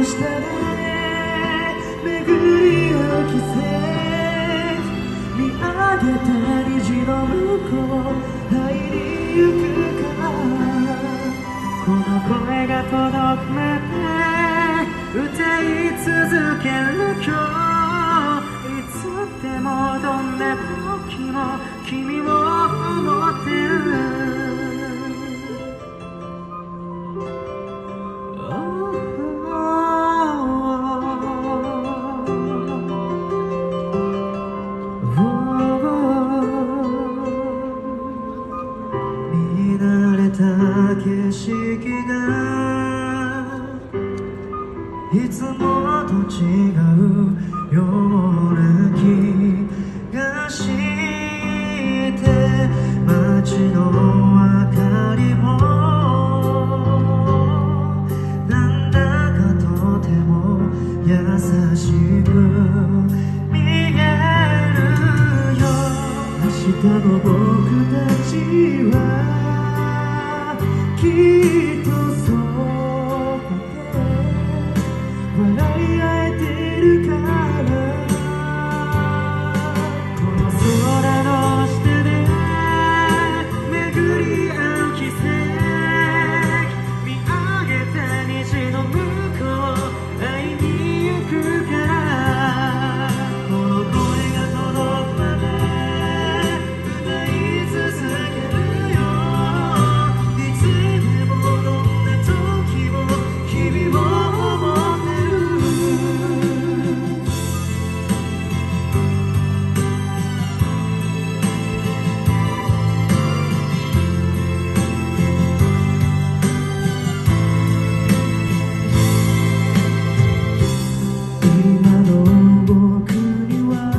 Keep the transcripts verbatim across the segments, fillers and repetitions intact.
の下で巡り合う季節、見上げた虹の向こう入りゆくから、この声が届くまで歌い続ける今日、いつでもどんな時も君を思ってる。見慣れた景色がいつもと違うような気がして、街の明かりもなんだかとても優しく見えるよ。明日の僕たちはきっとそこで笑い合えてるから、この空の下で巡り合う季節、見上げた虹の向こう会いに行くから、この声が届くまで歌い続けるよ。いつでもどんな時も君を思ってる。今の僕には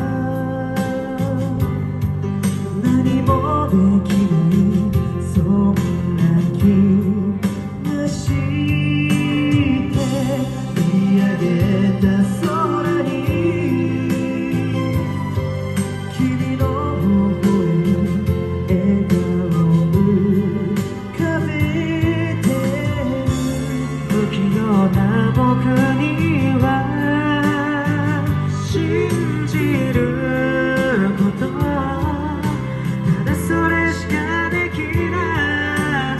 何もできない、そんな気がして、見上げた空に君の微笑む笑顔を浮かべてる。不器用な僕には信じることただそれしかできない。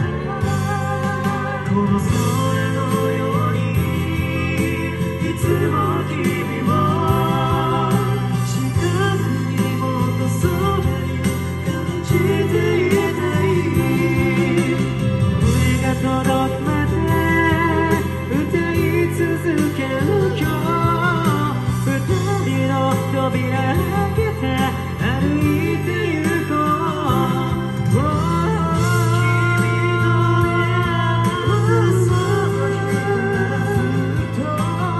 この空のようにいつも君を近くにもっとそばに感じていたい。声が届くまで歌い続ける今日、二人の扉開けて歩いて行こう。君のそばにずっと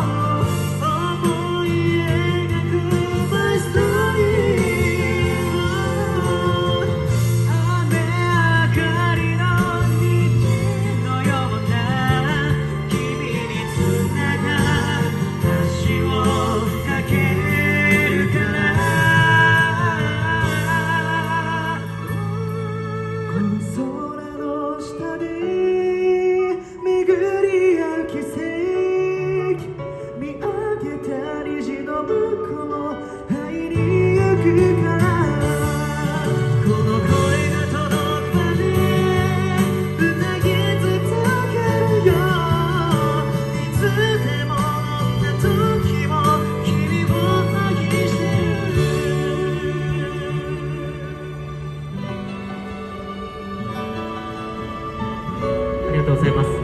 思い描く My story、 雨上がりの虹のような君につながる橋を架けるから、この空の下で巡り合う奇跡、見上げた虹の向こう入りゆくから、この声が届くまで歌い続けるよ。いつでもどんな時も君を愛してる。ありがとうございます。